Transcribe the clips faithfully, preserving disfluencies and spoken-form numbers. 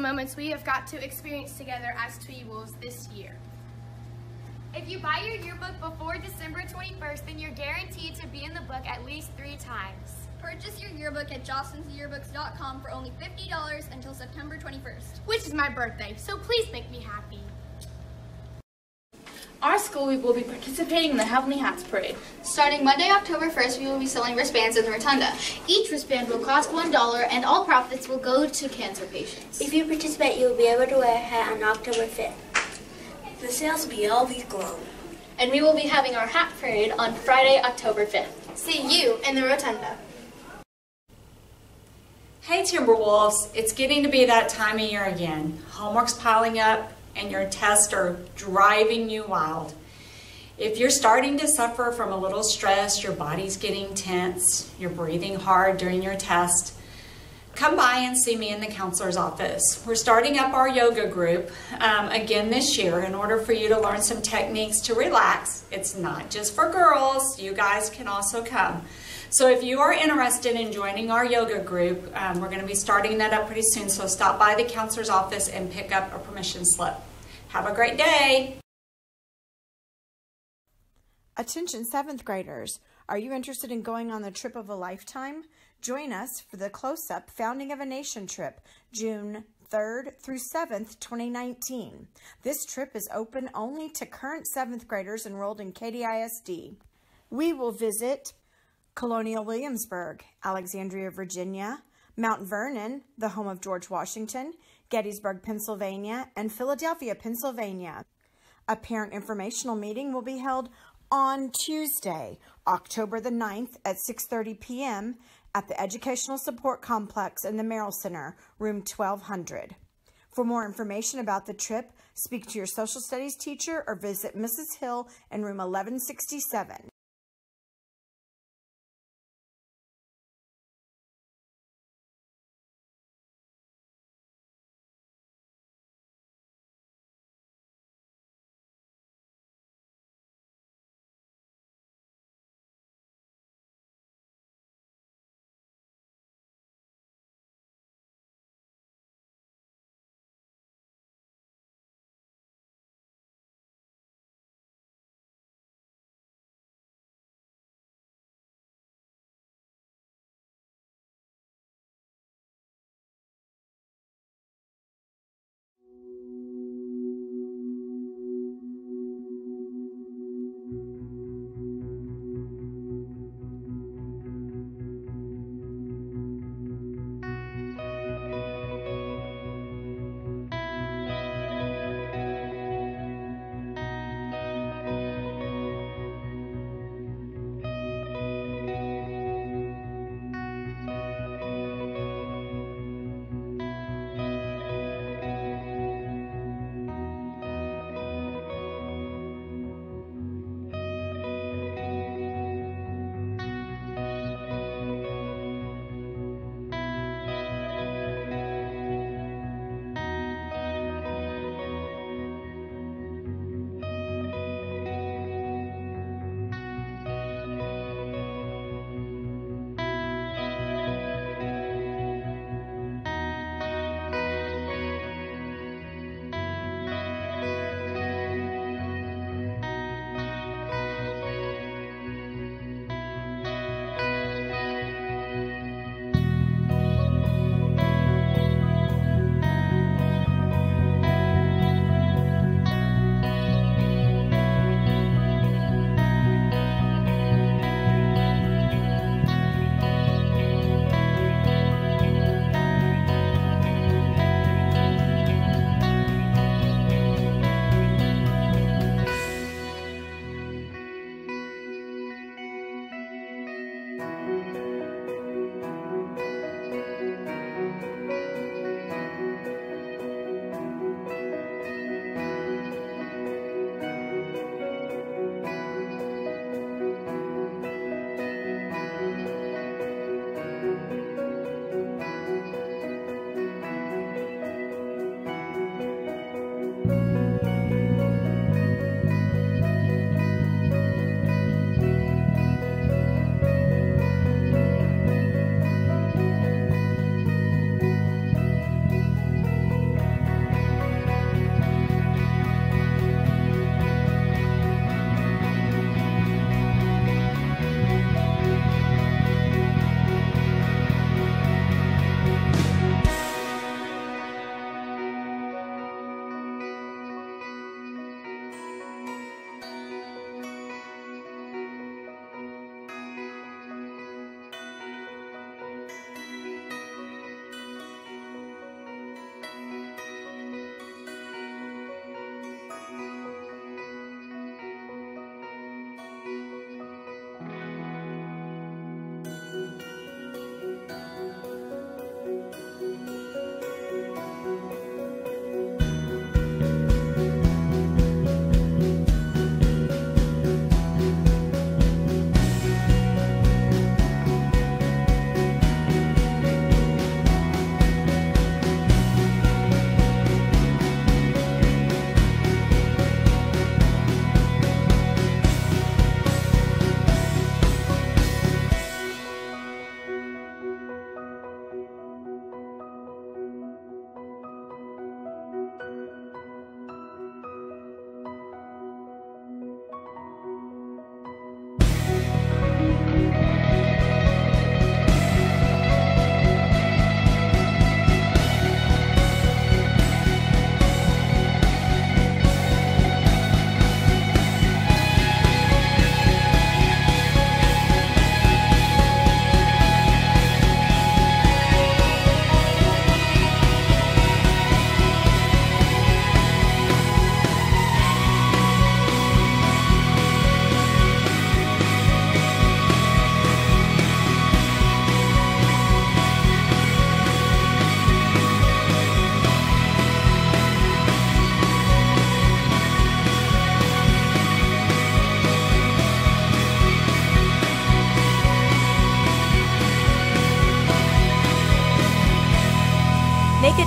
moments we have got to experience together as Tweety Wolves this year. If you buy your yearbook before December twenty-first, then you're guaranteed to be in the book at least three times. Purchase your yearbook at jostens yearbooks dot com for only fifty dollars until September twenty-first. Which is my birthday, so please make me happy. Our school we will be participating in the Heavenly Hats Parade. Starting Monday, October first, we will be selling wristbands in the Rotunda. Each wristband will cost one dollar and all profits will go to cancer patients. If you participate, you will be able to wear a hat on October fifth. The sales will be all week long. And we will be having our hat parade on Friday, October fifth. See you in the Rotunda. Hey Timberwolves, it's getting to be that time of year again. Homework's piling up and your tests are driving you wild. If you're starting to suffer from a little stress, your body's getting tense, you're breathing hard during your test, come by and see me in the counselor's office. We're starting up our yoga group um, again this year in order for you to learn some techniques to relax. It's not just for girls, you guys can also come. So if you are interested in joining our yoga group, um, we're going to be starting that up pretty soon, so stop by the counselor's office and pick up a permission slip. Have a great day. Attention seventh graders, are you interested in going on the trip of a lifetime? Join us for the Close-Up Founding of a Nation trip, June third through seventh, twenty nineteen. This trip is open only to current seventh graders enrolled in K D I S D. We will visit Colonial Williamsburg, Alexandria, Virginia, Mount Vernon, the home of George Washington, Gettysburg, Pennsylvania, and Philadelphia, Pennsylvania. A parent informational meeting will be held on Tuesday, October the ninth at six thirty p m at the Educational Support Complex in the Merrill Center, room twelve hundred. For more information about the trip, speak to your social studies teacher or visit Missus Hill in room eleven sixty-seven.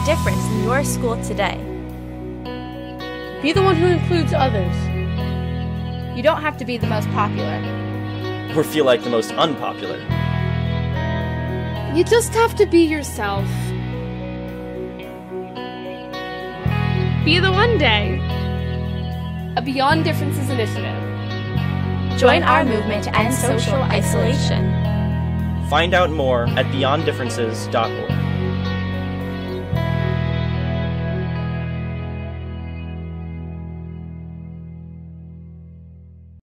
a difference in your school today. Be the one who includes others. You don't have to be the most popular. Or feel like the most unpopular. You just have to be yourself. Be the One Day. A Beyond Differences initiative. Join our movement to end social isolation. Find out more at beyond differences dot org.